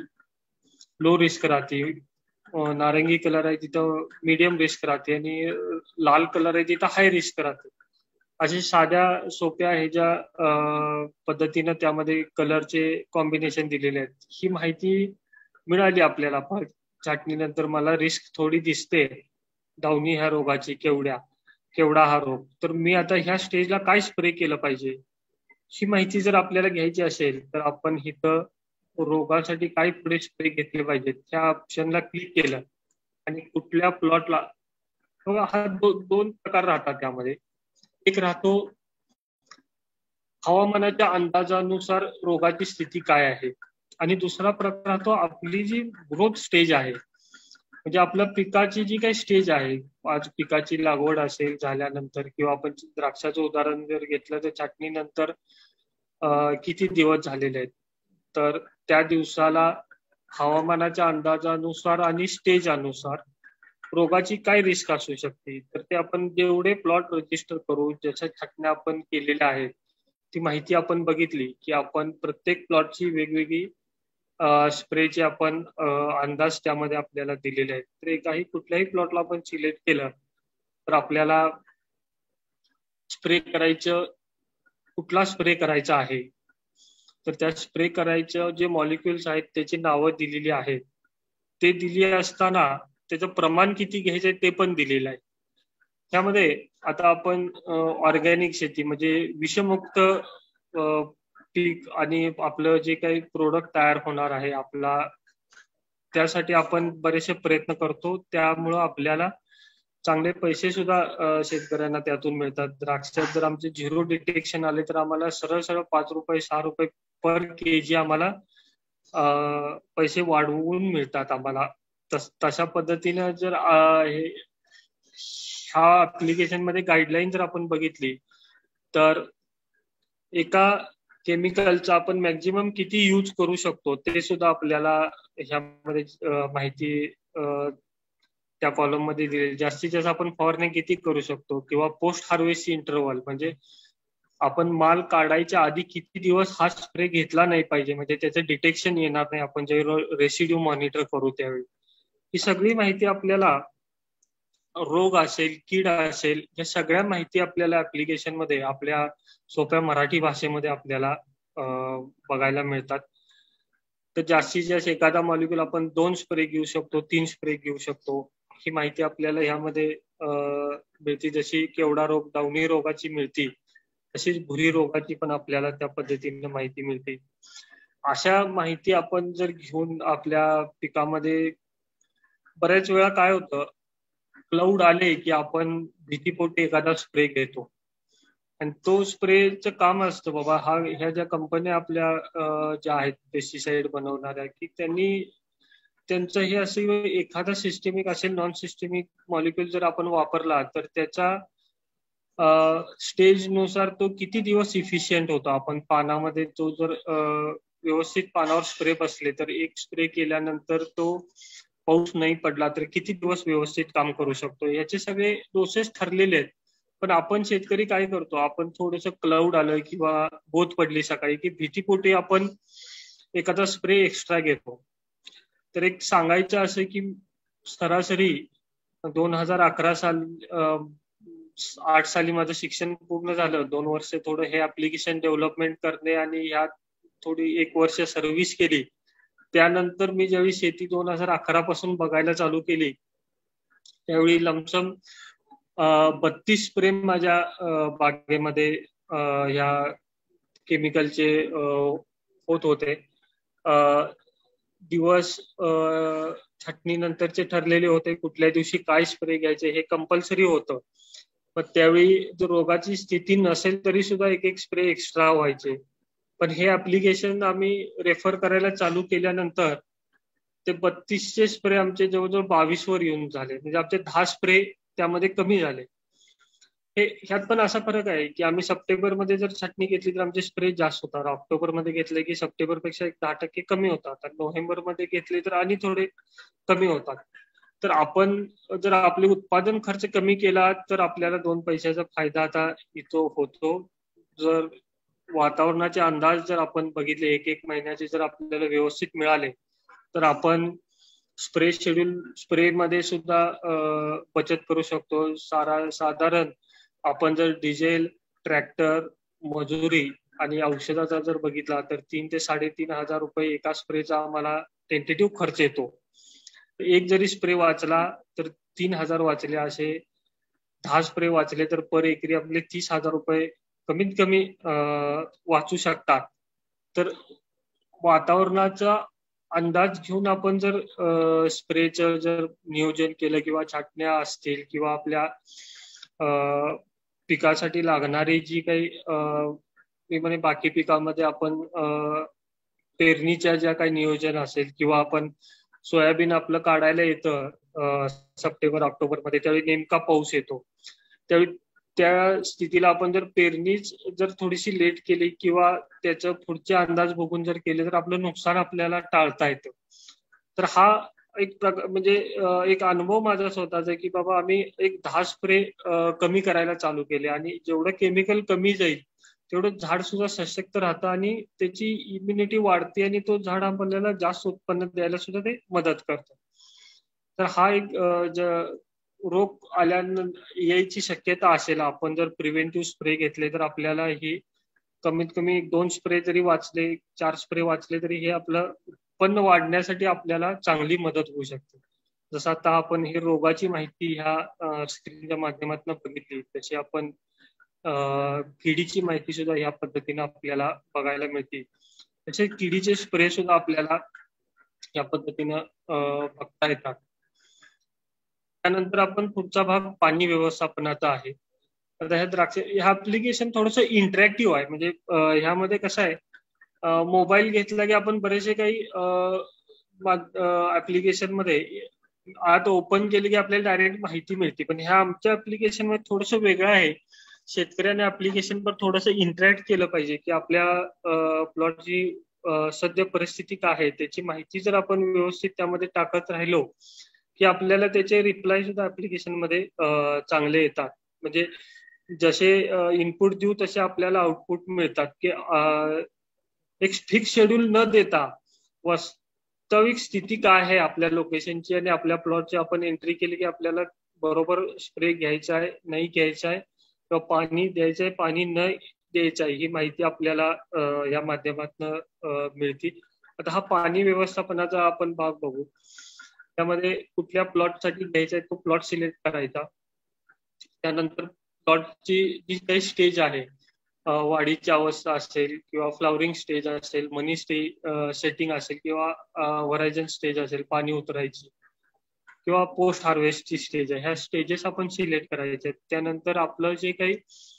लो रिस्क राहते, नारंगी कलर आहे तिथं मीडियम रिस्क राहते आणि लाल कलर आहे तिथं हाय रिस्क राहते. अशा साध्या सोप्या ह्याच्या पद्धतीनं त्यामध्ये कलरचे कॉम्बिनेशन दिलेले आहेत. ही माहिती मिळाली आपल्याला छाटणीनंतर मला रिस्क थोडी दिसते डावणी ह्या रोगाची, केवढ्या केवढा हा रोग, तर मी आता ह्या स्टेजला काय स्प्रे केलं पाहिजे ही माहिती जर आपल्याला घ्यायची असेल तर आपण इथं रोगासाठी काय पुढे स्प्रे घेतले पाहिजेत त्या ऑप्शनला क्लिक केलं आणि कुठल्या प्लॉटला, हा दो, दोन प्रकार राहतात त्यामध्ये. एक राहतो हवामानाच्या अंदाजानुसार रोगाची स्थिती काय आहे आणि दुसरा प्रकार राहतो आपली जी ग्रोथ स्टेज आहे, म्हणजे आपल्या पिकाची जी काही स्टेज आहे, आज पिकाची लागवड असेल झाल्यानंतर किंवा आपण द्राक्षाचं उदाहरण जर घेतलं तर छाटणीनंतर किती दिवस झालेले आहेत, तर त्या दिवसाला हवामानाच्या अंदाजानुसार आणि स्टेज अनुसार रोगाची काय रिस्क असू शकते, तर ते आपण जेवढे प्लॉट रजिस्टर करू, ज्याच्या छाटण्या आपण केलेल्या आहेत, ती माहिती आपण बघितली की आपण प्रत्येक प्लॉटची वेगवेगळी स्प्रेचे आपण अंदाज त्यामध्ये आपल्याला दिलेले आहेत. तर एकाही कुठल्याही प्लॉटला आपण सिलेक्ट केलं तर आपल्याला स्प्रे करायचं, कुठला स्प्रे करायचा आहे, तर त्या स्प्रे करायचं जे मॉलिक्युल्स आहेत त्याची नावं दिलेली आहेत. ते दिली असताना त्याचं प्रमाण किती घ्यायचंय ते पण दिलेलं आहे. त्यामध्ये आता आपण ऑर्गॅनिक शेती म्हणजे विषमुक्त पीक आणि आपलं जे काही प्रोडक्ट तयार होणार आहे आपला, त्यासाठी आपण बरेचसे प्रयत्न करतो. त्यामुळं आपल्याला चांगले पैसे सुद्धा शेतकऱ्यांना त्यातून मिळतात. द्राक्षात जर आमचे झिरो डिटेक्शन आले तर आम्हाला सरळ सरळ पाच रुपये सहा रुपये पर केजी आम्हाला पैसे वाढवून मिळतात आम्हाला. तशा पद्धतीनं जर ह्या ऍप्लिकेशन मध्ये गाईडलाईन जर आपण बघितली तर एका केमिकलचा आपण मॅक्झिमम किती यूज करू शकतो ते सुद्धा आपल्याला ह्यामध्ये माहिती त्या कॉलम मध्ये दिलेली. जास्तीत जास्त आपण फवारणी किती करू शकतो किंवा पोस्ट हार्वेस्ट इंटरव्हल म्हणजे आपण माल काढायच्या आधी किती दिवस हा स्प्रे घेतला नाही पाहिजे म्हणजे त्याचं डिटेक्शन येणार नाही आपण जेव्हा रेसिड्यू मॉनिटर करू त्यावेळी. ही सगळी माहिती आपल्याला, रोग असेल कीड असेल, या सगळ्या माहिती आपल्याला ऍप्लिकेशन मध्ये आपल्या सोप्या मराठी भाषेमध्ये आपल्याला बघायला मिळतात. तर जास्तीत जास्त एखादा मॉलिक्युल आपण दोन स्प्रे घेऊ शकतो, तीन स्प्रे घेऊ शकतो, ही माहिती आपल्याला ह्यामध्ये मिळते. जशी केवडा रोग डावणी रोगाची मिळते तशीच भुरी रोगाची पण आपल्याला त्या पद्धतीने माहिती मिळते. अशा माहिती आपण जर घेऊन आपल्या पिकामध्ये, बऱ्याच वेळा काय होतं, क्लाउड आले की आपण भीतीपोटी एखादा स्प्रे घेतो आणि तो स्प्रेचं काम असतं बाबा हा ह्या ज्या कंपन्या आपल्या ज्या आहेत पेस्टिसाइड बनवणाऱ्या की त्यांनी त्यांचं हे असं एखादा सिस्टेमिक असेल नॉन सिस्टेमिक मॉलिक्युल जर आपण वापरला तर त्याच्या स्टेज नुसार तो किती दिवस इफिशियंट होतो. आपण पानामध्ये तो जर व्यवस्थित पानावर स्प्रे बसले तर एक स्प्रे केल्यानंतर तो पाऊस नाही पडला तर किती दिवस व्यवस्थित काम करू शकतो, याचे सगळे डोसेस ठरलेले आहेत. पण आपण शेतकरी काय करतो, आपण थोडंसं क्लाउड आलं किंवा बोत पडली सकाळी की भीतीपोटी आपण एखादा स्प्रे एक्स्ट्रा घेतो. तर एक सांगायचं असं की सरासरी दोन हजार अकरा साल आठ साली माझं शिक्षण पूर्ण झालं. दोन वर्ष थोडं हे ऍप्लिकेशन डेव्हलपमेंट करणे आणि ह्यात थोडी एक वर्ष सर्व्हिस केली. त्यानंतर मी ज्यावेळी शेती दोन हजार अकरा पासून बघायला चालू केली त्यावेळी लमसम बत्तीस स्प्रे माझ्या बागेमध्ये ह्या केमिकलचे होत होते. दिवस छाटणीनंतरचे ठरलेले होते, कुठल्या दिवशी काय स्प्रे घ्यायचे हे कंपल्सरी होतं. पण त्यावेळी जर रोगाची स्थिती नसेल तरी सुद्धा एक एक स्प्रे एक्स्ट्रा व्हायचे. पण हे ऍप्लिकेशन आम्ही रेफर करायला चालू केल्यानंतर ते बत्तीसचे स्प्रे आमचे जवळजवळ बावीस वर येऊन झाले. म्हणजे आमचे दहा स्प्रे त्यामध्ये कमी झाले. हे ह्यात पण असा फरक आहे की आम्ही सप्टेंबर मध्ये जर छाटणी घेतली तर आमचे स्प्रे जास्त होतात, ऑक्टोबर मध्ये घेतले की सप्टेंबर पेक्षा एक दहा टक्के कमी होतात, नोव्हेंबर मध्ये घेतले तर आणि थोडे कमी होतात. तर आपण जर आपले उत्पादन खर्च कमी केला तर आपल्याला दोन पैशाचा फायदा आता इथं होतो. जर वातावरणाचे अंदाज जर आपण बघितले एक एक महिन्याचे जर आपल्याला व्यवस्थित मिळाले तर आपण स्प्रे शेड्यूल स्प्रे मध्ये सुद्धा बचत करू शकतो. सारा साधारण आपण जर डिझेल, ट्रॅक्टर, मजुरी आणि औषधाचा जर बघितला तर तीन ते साडेतीन हजार रुपये एका स्प्रेचा आम्हाला टेंटेटिव्ह खर्च येतो. एक जरी स्प्रे वाचला तर तीन हजार वाचले, असे दहा स्प्रे वाचले तर पर एकरी आपले तीस हजार रुपये कमीत कमी वाचू शकतात. तर वातावरणाचा अंदाज घेऊन आपण जर स्प्रेचं जर नियोजन केलं किंवा छाटण्या असतील किंवा आपल्या पिकासाठी लागणारी जी काही मी म्हणे बाकी पिकामध्ये आपण पेरणीच्या ज्या काही नियोजन असेल किंवा आपण सोयाबीन आपलं काढायला येतं सप्टेंबर ऑक्टोबर मध्ये, त्यावेळी नेमका पाऊस येतो. त्यावेळी त्या स्थितीला आपण जर पेरणीच जर थोडीशी लेट केली किंवा त्याचं पुढचे अंदाज बघून जर केले तर आपलं नुकसान आपल्याला टाळता येतं. तर हा एक प्रकार म्हणजे एक अनुभव माझा स्वतःचा की बाबा आम्ही एक दहा स्प्रे कमी करायला चालू केले आणि जेवढं केमिकल कमी जाईल तेवढं झाड सुद्धा सशक्त राहतं आणि त्याची इम्युनिटी वाढते आणि तो झाड आपल्याला जास्त उत्पन्न द्यायला सुद्धा ते मदत करतं. तर हा एक रोग आल्यानंतर यायची शक्यता असेल आपण जर प्रिव्हेंटिव्ह स्प्रे घेतले तर आपल्याला ही कमीत कमी दोन स्प्रे जरी वाचले चार स्प्रे वाचले तरी हे आपलं उत्पन्न वाढण्यासाठी आपल्याला चांगली मदत होऊ शकते. जसं आता आपण ही रोगाची माहिती ह्या स्क्रीनच्या माध्यमातून बघितली तशी आपण किडीची माहिती सुद्धा ह्या पद्धतीने आपल्याला बघायला मिळते. तसे किडीचे स्प्रे सुद्धा आपल्याला या पद्धतीनं बघता येतात. त्यानंतर आपण पुढचा भाग पाणी व्यवस्थापनाचा आहे. आता ह्या द्राक्ष ह्या ऍप्लिकेशन थोडंसं इंटरॅक्टिव्ह आहे. म्हणजे ह्यामध्ये कसं आहे मोबाईल घेतला की आपण बरेचसे काही ऍप्लिकेशन मध्ये आत ओपन केले की आपल्याला डायरेक्ट माहिती मिळते. पण ह्या आमच्या ऍप्लिकेशन मध्ये थोडंसं वेगळं आहे. शेतकऱ्याने ऍप्लिकेशन पर थोडंसं इंटरॅक्ट केलं पाहिजे की आपल्या प्लॉटची सध्या परिस्थिती काय आहे त्याची माहिती जर आपण व्यवस्थित त्यामध्ये टाकत राहिलो की आपल्याला त्याचे रिप्लाय सुद्धा ऍप्लिकेशन मध्ये चांगले येतात. म्हणजे जसे इनपुट देऊ तसे आपल्याला आउटपुट मिळतात की एक फिक्स शेड्यूल न देता वास्तविक स्थिती काय आहे आपल्या लोकेशनची आणि आपल्या प्लॉटची आपण एंट्री केली की आपल्याला बरोबर स्प्रे घ्यायचा आहे नाही घ्यायचा आहे किंवा पाणी द्यायचं आहे पाणी न द्यायचं आहे ही माहिती आपल्याला या माध्यमातून मिळते. आता हा पाणी व्यवस्थापनाचा आपण भाग बघू. त्यामध्ये कुठल्या प्लॉटसाठी घ्यायचा आहे तो प्लॉट सिलेक्ट करायचा. त्यानंतर प्लॉटची जी काही स्टेज आहे वाढीची अवस्था असेल किंवा फ्लावरिंग स्टेज असेल मनी स्टेज सेटिंग असेल किंवा व्हरायझन स्टेज असेल पाणी उतरायची किंवा पोस्ट हार्वेस्टची स्टेज आहे ह्या स्टेजेस आपण सिलेक्ट करायचे. त्यानंतर आपलं जे काही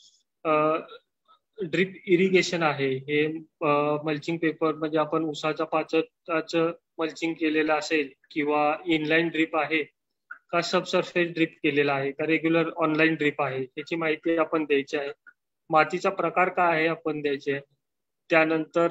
ड्रिप इरिगेशन आहे हे मल्चिंग पेपर म्हणजे आपण उसाच्या पाचटाचं मल्चिंग केलेलं असेल किंवा इनलाईन ड्रिप आहे का सबसर्फेस ड्रिप केलेला आहे का रेग्युलर ऑनलाईन ड्रिप आहे याची माहिती आपण द्यायची आहे. मातीचा प्रकार काय आहे आपण द्यायचे. त्यानंतर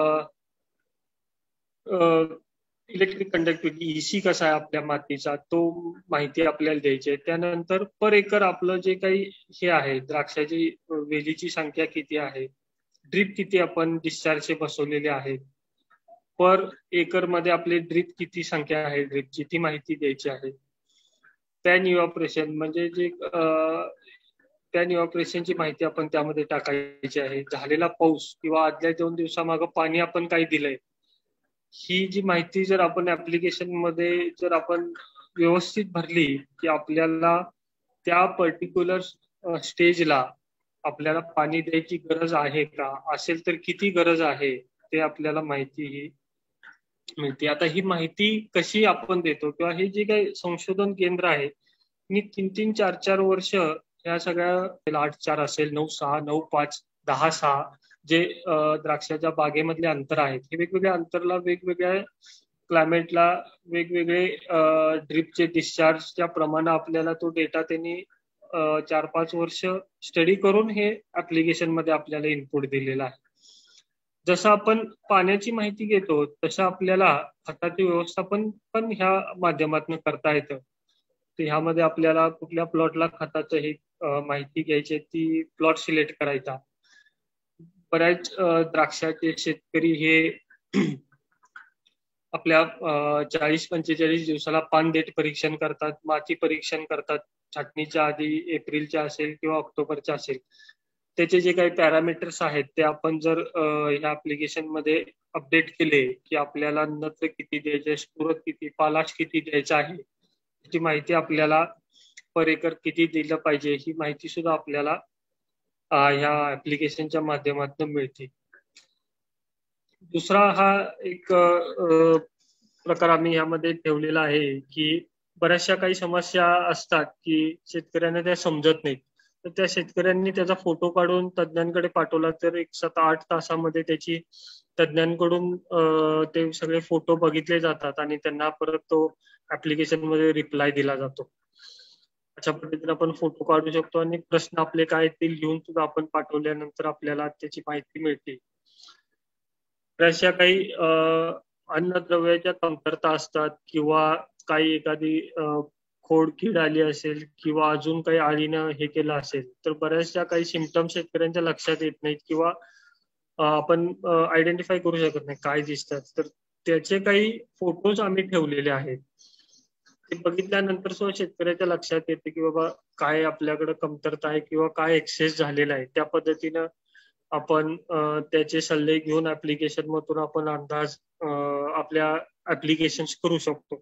इलेक्ट्रिक कंडक्टिव्हिटी ईसी कसा आहे आपल्या मातीचा तो माहिती आपल्याला द्यायची आहे. त्यानंतर पर एकर आपलं जे काही हे आहे द्राक्षाची वेलीची संख्या किती आहे ड्रीप किती आपण डिस्चार्जचे बसवलेले आहेत पर एकर मध्ये आपली ड्रीप किती संख्या आहे ड्रीपची ती माहिती द्यायची आहे. पॅन इव्हॅपोरेशन म्हणजे जे पॅन इव्हॅपोरेशनची माहिती आपण त्यामध्ये टाकायची आहे. झालेला पाऊस किंवा आदल्या दोन दिवसामागं पाणी आपण काय दिलंय ही जी माहिती जर आपण ऍप्लिकेशन मध्ये जर आपण व्यवस्थित भरली की आपल्याला त्या पर्टिक्युलर स्टेजला आपल्याला पाणी द्यायची गरज आहे का असेल तर किती गरज आहे ते आपल्याला माहिती ही मिळते. आता ही माहिती कशी आपण देतो किंवा हे जे काही संशोधन केंद्र आहे मी तीन तीन चार चार वर्ष या सगळ्या आठ चार असेल नऊ सहा नऊ पाच दहा सहा जे द्राक्षाच्या बागेमधले अंतर आहेत हे वेगवेगळ्या अंतरला वेगवेगळ्या क्लायमेटला वेगवेगळे ड्रिपचे डिस्चार्जच्या प्रमाणे आपल्याला तो डेटा त्यांनी चार पाच वर्ष स्टडी करून हे ऍप्लिकेशन मध्ये आपल्याला इनपुट दिलेला आहे. जसं आपण पाण्याची माहिती घेतो तसं आपल्याला खताचे व्यवस्थापन पण ह्या माध्यमातून करता येतं. तर ह्यामध्ये आपल्याला कुठल्या प्लॉटला खताचं हे माहिती घ्यायची ती प्लॉट सिलेक्ट करायचा. बऱ्याच द्राक्षाचे शेतकरी हे आपल्या चाळीस पंचेचाळीस दिवसाला पान देठ परीक्षण करतात माती परीक्षण करतात छाटणीच्या आधी एप्रिलच्या असेल किंवा ऑक्टोबरच्या असेल त्याचे जे काही पॅरामीटर्स आहेत ते आपण जर ह्या ऍप्लिकेशन मध्ये अपडेट केले की आपल्याला नत्र किती द्यायचे स्फुरद किती पालाश किती द्यायचा आहे त्याची माहिती आपल्याला पर एकर किती दिलं पाहिजे ही माहिती सुद्धा आपल्याला ह्या ऍप्लिकेशनच्या माध्यमातून मिळते. दुसरा हा एक प्रकार आम्ही यामध्ये ठेवलेला आहे की बऱ्याचशा काही समस्या असतात की शेतकऱ्यांना त्या समजत नाहीत तर त्या शेतकऱ्यांनी त्याचा फोटो काढून तज्ञांकडे पाठवला तर एक सात आठ तासामध्ये त्याची तज्ञांकडून ते सगळे फोटो बघितले जातात आणि त्यांना परत तो ऍप्लिकेशन मध्ये रिप्लाय दिला जातो. अशा पद्धतीने आपण फोटो काढू शकतो आणि प्रश्न आपले काय ते लिहून सुद्धा आपण पाठवल्यानंतर आपल्याला त्याची माहिती मिळते. बऱ्याचशा काही अन्नद्रव्याच्या कमतरता असतात किंवा काही एखादी खोडकीड आली असेल किंवा अजून काही आळीनं हे केलं असेल तर बऱ्याचशा काही सिम्पटम्स शेतकऱ्यांच्या लक्षात येत नाहीत किंवा आपण आयडेंटिफाय करू शकत नाही काय दिसतात. तर त्याचे काही फोटोज आम्ही ठेवलेले आहेत. ते बघितल्यानंतर सुद्धा शेतकऱ्याच्या लक्षात येते की बाबा काय आपल्याकडे कमतरता आहे किंवा काय एक्सेस झालेला आहे. त्या पद्धतीनं आपण त्याचे सल्ले घेऊन ऍप्लिकेशन मधून आपण अंदाज आपल्या ऍप्लिकेशन करू शकतो.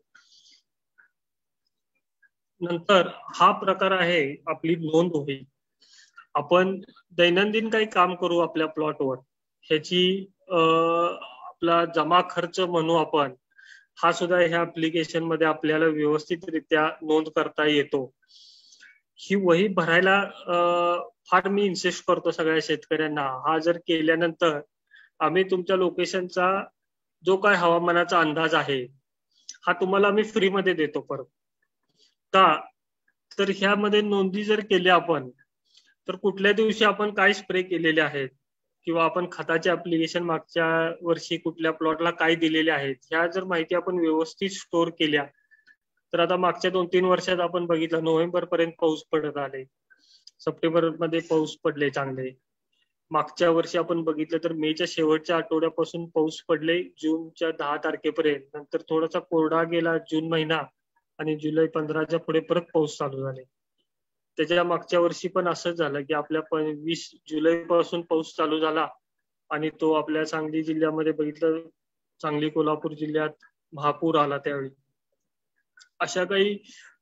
नंतर हा प्रकार आहे आपली नोंद होई. आपण दैनंदिन काही काम करू आपल्या प्लॉटवर, ह्याची आपला जमा खर्च म्हणू आपण, हा सुद्धा ह्या ऍप्लिकेशन मध्ये आपल्याला व्यवस्थितरित्या नोंद करता येतो. ही वही भरायला फार मी इन्सिस्ट करतो सगळ्या शेतकऱ्यांना. हा जर केल्यानंतर आम्ही तुमच्या लोकेशनचा जो काय हवामानाचा अंदाज आहे हा तुम्हाला आम्ही फ्रीमध्ये देतो. परत का तर ह्यामध्ये नोंदी जर केल्या आपण तर कुठल्या दिवशी आपण काय स्प्रे केलेले आहेत किंवा आपण खताचे ऍप्लिकेशन मागच्या वर्षी कुठल्या प्लॉटला काय दिलेले आहेत, ह्या जर माहिती आपण व्यवस्थित स्टोअर केल्या तर आता मागच्या दोन तीन वर्षात आपण बघितलं नोव्हेंबर पर्यंत पाऊस पडत आले, सप्टेंबर मध्ये पाऊस पडले चांगले. मागच्या वर्षी आपण बघितलं तर मेच्या शेवटच्या आठवड्यापासून पाऊस पडले जूनच्या दहा तारखेपर्यंत. नंतर थोडासा कोरडा गेला जून महिना आणि जुलै पंधराच्या पुढे परत पाऊस चालू झाले. त्याच्या मागच्या वर्षी पण असंच झालं की आपल्या वीस जुलै पासून पाऊस चालू झाला आणि तो आपल्या सांगली जिल्ह्यामध्ये बघितलं, सांगली कोल्हापूर जिल्ह्यात महापूर आला त्यावेळी. अशा काही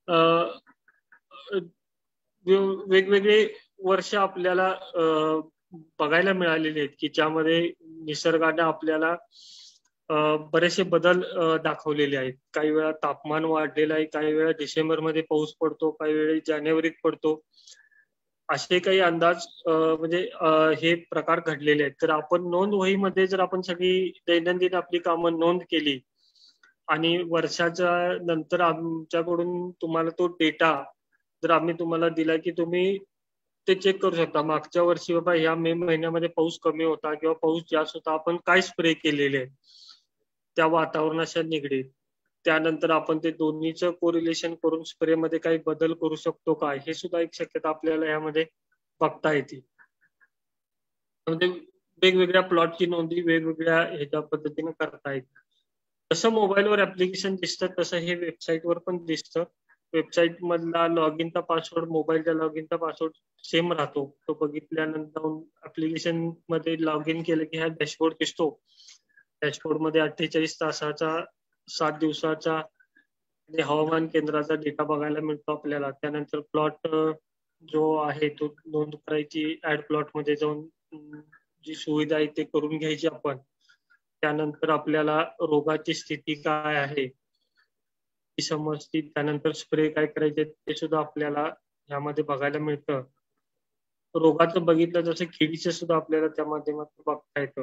वेगवेगळे वर्ष आपल्याला बघायला मिळालेले आहेत की ज्यामध्ये निसर्गाने आपल्याला बरेचसे बदल दाखवलेले आहेत. काही वेळा तापमान वाढलेलं आहे, काही वेळा डिसेंबर मध्ये पाऊस पडतो, काही वेळी जानेवारीत पडतो. असे काही अंदाज म्हणजे हे प्रकार घडलेले आहेत. तर आपण नोंद वहीमध्ये जर आपण सगळी दैनंदिन आपली कामं नोंद केली आणि वर्षाच्या नंतर आमच्याकडून तुम्हाला तो डेटा जर आम्ही तुम्हाला दिला की तुम्ही ते चेक करू शकता मागच्या वर्षी बाबा ह्या मे महिन्यामध्ये पाऊस कमी होता किंवा पाऊस जास्त होता, आपण काय स्प्रे केलेले त्या वातावरणाच्या निगडीत, त्यानंतर आपण ते दोन्हीचं कोरिलेशन करून स्प्रे मध्ये काही बदल करू शकतो का, हे सुद्धा एक शक्यता आपल्याला यामध्ये बघता येते. म्हणजे वेगवेगळ्या प्लॉटची नोंदी वेगवेगळ्या ह्याच्या पद्धतीने करता येते. जसं मोबाईलवर ऍप्लिकेशन दिसतं तसं हे वेबसाईटवर पण दिसतं. वेबसाईट मधला लॉग इनचा पासवर्ड, मोबाईलचा लॉग इनचा पासवर्ड सेम राहतो. तो बघितल्यानंतर ऍप्लिकेशन मध्ये लॉग इन केलं की हा डॅशबोर्ड दिसतो. डॅशबोर्ड मध्ये अठ्ठेचाळीस तासाचा, सात दिवसाचा हवामान केंद्राचा डेटा बघायला मिळतो आपल्याला. त्यानंतर प्लॉट जो आहे तो नोंद करायची, ऍड प्लॉट मध्ये जाऊन जी सुविधा आहे ते करून घ्यायची आपण. त्यानंतर आपल्याला रोगाची स्थिती काय आहे ती समजती. त्यानंतर स्प्रे काय करायचे ते सुद्धा आपल्याला यामध्ये बघायला मिळतं. रोगाचं बघितलं जसं किडीचं सुद्धा आपल्याला त्या माध्यमातून बघता येतं.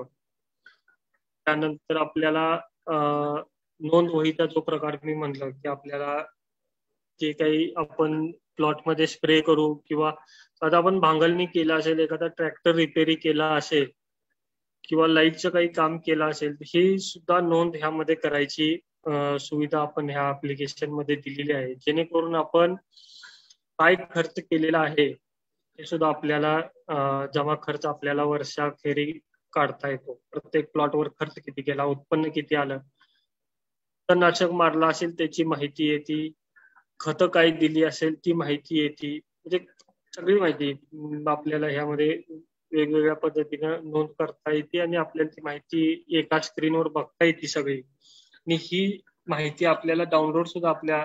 त्यानंतर आपल्याला नोंद वहीचा जो प्रकार मी म्हणलं की आपल्याला जे काही आपण प्लॉट मध्ये स्प्रे करू किंवा आता आपण भांगलणी केला असेल, एखादा ट्रॅक्टर रिपेरी केला असेल किंवा लाईटचं काही काम केलं असेल, ही सुद्धा नोंद ह्यामध्ये करायची सुविधा आपण ह्या ऍप्लिकेशन मध्ये दिलेली आहे. जेणेकरून आपण काय खर्च केलेला आहे हे सुद्धा आपल्याला जमा खर्च आपल्याला वर्षाखेरी काढता येतो. प्रत्येक प्लॉटवर खर्च किती केला, उत्पन्न किती आलं, तणनाशक मारला असेल त्याची माहिती येते, खतं काय दिली असेल ती माहिती येते. म्हणजे सगळी माहिती आपल्याला ह्यामध्ये वेगवेगळ्या पद्धतीनं नोंद करता येते आणि आपल्याला ती माहिती एका स्क्रीनवर बघता येते सगळी. आणि ही माहिती आपल्याला डाउनलोड सुद्धा आपल्या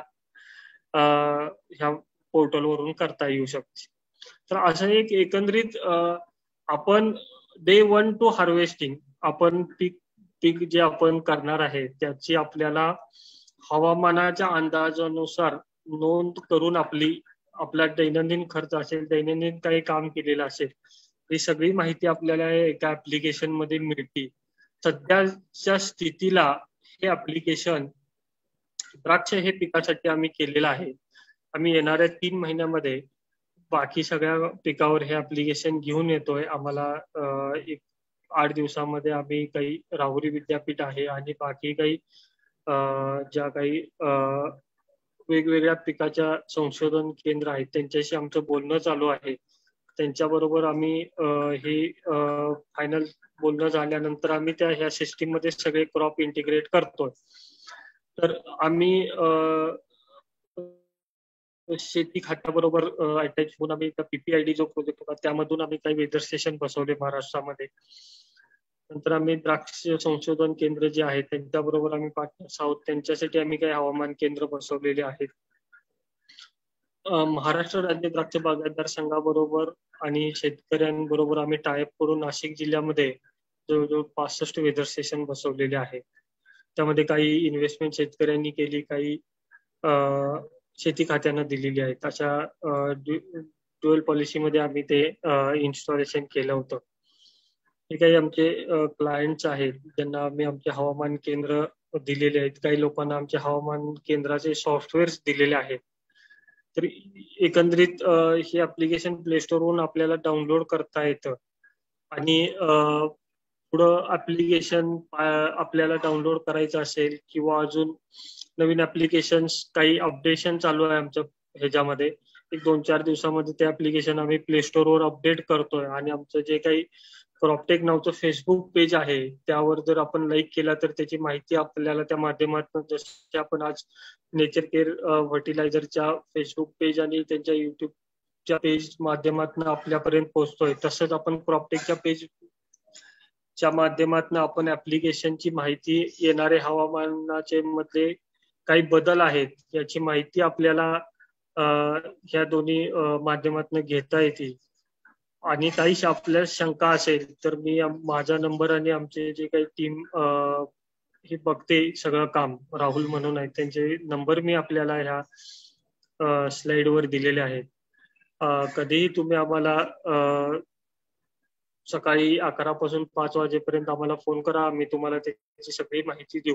ह्या पोर्टलवरून करता येऊ शकते. तर असं एक एकंदरीत आपण डे वन टू हार्वेस्टिंग आपण पीक पीक जे आपण करणार आहे त्याची आपल्याला हवामानाच्या अंदाजानुसार नोंद करून आपली आपला दैनंदिन खर्च असेल, दैनंदिन काही काम केलेलं असेल, ही सगळी माहिती आपल्याला एका ऍप्लिकेशन मध्ये मिळते. सध्याच्या स्थितीला हे ऍप्लिकेशन द्राक्ष हे पिकासाठी आम्ही केलेलं आहे. आम्ही येणाऱ्या तीन महिन्यामध्ये बाकी सगळ्या पिकावर हे ऍप्लिकेशन घेऊन येतोय. आम्हाला एक आठ दिवसामध्ये आम्ही काही राहुरी विद्यापीठ आहे आणि बाकी काही ज्या काही वेगवेगळ्या पिकाच्या संशोधन केंद्र आहेत त्यांच्याशी आमचं बोलणं चालू आहे. त्यांच्याबरोबर आम्ही हे फायनल बोलणं झाल्यानंतर आम्ही त्या ह्या सिस्टीम मध्ये सगळे क्रॉप इंटिग्रेट करतोय. तर आम्ही शेती खात्याबरोबर अटॅच होऊन आम्ही पीपीआयडी जो प्रोजेक्ट होता त्यामधून आम्ही काही वेदर स्टेशन बसवले महाराष्ट्रामध्ये. नंतर आम्ही द्राक्ष संशोधन केंद्र जे आहे त्यांच्याबरोबर आम्ही पार्टनर्स आहोत, त्यांच्यासाठी आम्ही काही हवामान केंद्र बसवलेले आहेत. महाराष्ट्र राज्य द्राक्ष बागायतदार संघाबरोबर आणि शेतकऱ्यांबरोबर आम्ही टायअप करून नाशिक जिल्ह्यामध्ये जवळजवळ पासष्ट वेदर स्टेशन बसवलेले आहेत. त्यामध्ये काही इन्व्हेस्टमेंट शेतकऱ्यांनी केली, काही शेती खात्यानं दिलेली आहेत. अशा ड्युअल पॉलिसीमध्ये आम्ही ते इन्स्टॉलेशन केलं होतं. हे काही आमचे क्लायंट्स आहेत ज्यांना आम्ही आमचे हवामान केंद्र दिलेले आहेत. काही लोकांना आमचे हवामान केंद्राचे सॉफ्टवेअर्स दिलेले आहेत. तर एकंदरीत हे ऍप्लिकेशन प्ले स्टोअरवरून आपल्याला डाउनलोड करता येतं आणि पुढं ऍप्लिकेशन आपल्याला डाउनलोड करायचं असेल किंवा अजून नवीन ऍप्लिकेशन्स काही अपडेशन चालू आहे आमच्या ह्याच्यामध्ये, एक दोन चार दिवसामध्ये ते ऍप्लिकेशन आम्ही प्ले स्टोअरवर अपडेट करतोय. आणि आमचं जे काही क्रॉपटेक नावचं फेसबुक पेज आहे त्यावर जर आपण लाईक केला तर त्याची माहिती आपल्याला त्या माध्यमातून, जसे आपण आज नेचर केअर फर्टिलायझरच्या फेसबुक पेज आणि त्यांच्या युट्यूबच्या पेज माध्यमातून आपल्यापर्यंत पोहोचतोय, तसंच आपण क्रॉपटेकच्या पेज च्या माध्यमातून आपण ऍप्लिकेशनची माहिती, येणारे हवामानाचे मधले काही बदल आहेत याची माहिती आपल्याला ह्या दोन्ही माध्यमातून घेता येते. आणि काही आपल्याला शंका असेल तर मी माझा नंबर आणि आमचे जे काही टीम हे बघते सगळं काम, राहुल म्हणून आहे, त्यांचे नंबर मी आपल्याला ह्या स्लाइडवर दिलेले आहेत. कधीही तुम्ही आम्हाला सकाळी अकरा पासून पाच वाजेपर्यंत आम्हाला फोन करा, आम्ही तुम्हाला त्याची सगळी माहिती देऊ.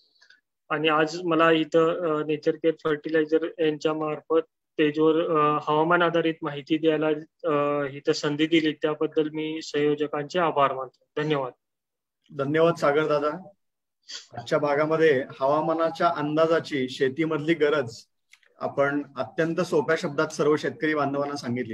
आणि आज मला इथं नेचर केअर फर्टिलायझर यांच्या मार्फत पेजवर हवामान आधारित माहिती द्यायला इथं संधी दिली त्याबद्दल मी संयोजकांचे आभार मानतो. धन्यवाद. धन्यवाद सागर दादा. आजच्या भागामध्ये हवामानाच्या अंदाजाची शेतीमधली गरज आपण अत्यंत सोप्या शब्दात सर्व शेतकरी बांधवांना सांगितली.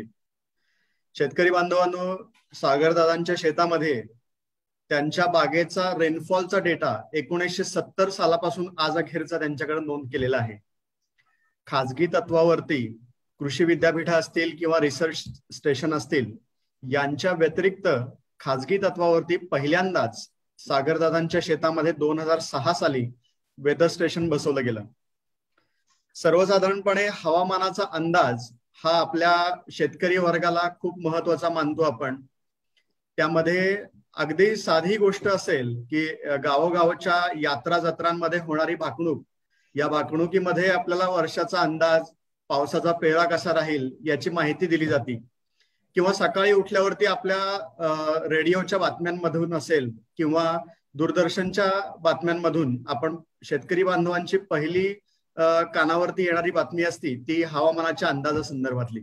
शेतकरी बांधवांनो, सागर दादांच्या शेतामध्ये त्यांच्या बागेचा रेनफॉलचा डेटा एकोणीसशे सत्तर सालापासून आज अखेरचा त्यांच्याकडे नोंद केलेला आहे. खाजगी तत्वावरती कृषी विद्यापीठ असतील किंवा रिसर्च स्टेशन असतील यांच्या व्यतिरिक्त खाजगी तत्वावरती पहिल्यांदाच सागरदादांच्या शेतामध्ये दोन हजार सहा साली वेदर स्टेशन बसवलं गेलं. सर्वसाधारणपणे हवामानाचा अंदाज हा आपल्या शेतकरी वर्गाला खूप महत्वाचा मानतो आपण. त्यामध्ये अगदी साधी गोष्ट असेल की गावोगावच्या यात्रा जत्रांमध्ये होणारी भाकणूक, या भाकणुकीमध्ये आपल्याला वर्षाचा अंदाज, पावसाचा पेरा कसा राहील याची माहिती दिली जाते. किंवा सकाळी उठल्यावरती आपल्या रेडिओच्या बातम्यांमधून असेल किंवा दूरदर्शनच्या बातम्यांमधून आपण शेतकरी बांधवांची पहिली कानावरती येणारी बातमी असती ती हवामानाच्या अंदाजासंदर्भातली.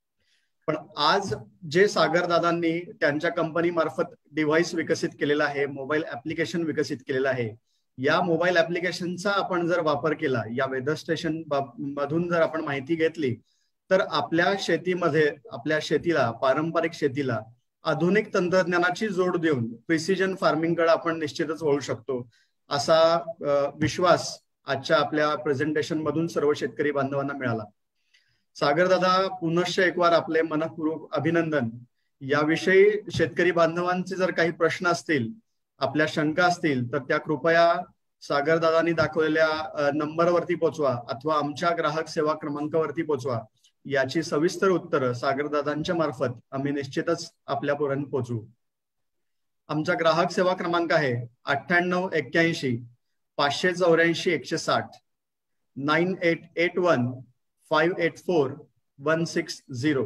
पण आज जे सागरदादांनी त्यांच्या कंपनी मार्फत डिव्हाइस विकसित केलेला आहे, मोबाईल ऍप्लिकेशन विकसित केलेलं आहे, या मोबाईल ऍप्लिकेशनचा आपण जर वापर केला, या वेदर स्टेशन मधून जर आपण माहिती घेतली तर आपल्या शेतीमध्ये, आपल्या शेतीला, पारंपरिक शेतीला आधुनिक तंत्रज्ञानाची जोड देऊन प्रिसिजन फार्मिंगकडे आपण निश्चितच वळू शकतो, असा विश्वास आजच्या आपल्या प्रेझेंटेशन मधून सर्व शेतकरी बांधवांना मिळाला. सागरदादा, पुनश्च एक वार आपले मनपूर्वक अभिनंदन. याविषयी शेतकरी बांधवांचे जर काही प्रश्न असतील, आपल्या शंका असतील तर त्या कृपया सागरदादांनी दाखवलेल्या नंबरवरती पोचवा अथवा आमच्या ग्राहक सेवा क्रमांकावरती पोचवा. याची सविस्तर उत्तरं सागरदादांच्या मार्फत आम्ही निश्चितच आपल्यापर्यंत पोचवू. आमचा ग्राहक सेवा क्रमांक आहे अठ्ठ्याण्णव एक्क्याऐंशी पाचशे चौऱ्याऐंशी एकशे साठ nine eight eight one five eight four one six zero.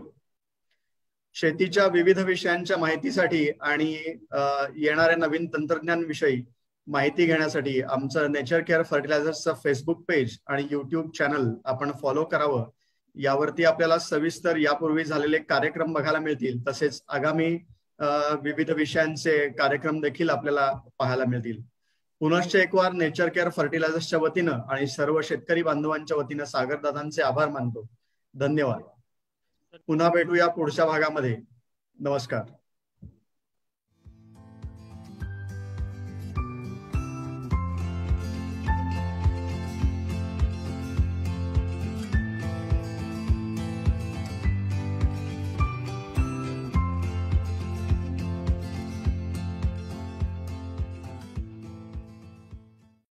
शेतीच्या विविध विषयांच्या माहितीसाठी आणि येणाऱ्या नवीन तंत्रज्ञान माहिती घेण्यासाठी आमचं नेचर केअर फर्टिलायझर्सचं फेसबुक पेज आणि युट्यूब चॅनल आपण फॉलो करावं. यावरती आपल्याला सविस्तर यापूर्वी झालेले कार्यक्रम बघायला मिळतील, तसेच आगामी विविध विषयांचे कार्यक्रम देखील आपल्याला पाहायला मिळतील. पुनश्च एक वार नेचर केअर फर्टिलायझर्सच्या वतीनं आणि सर्व शेतकरी बांधवांच्या वतीनं सागर दादांचे आभार मानतो. धन्यवाद. पुन्हा भेटूया पुढच्या भागामध्ये. नमस्कार.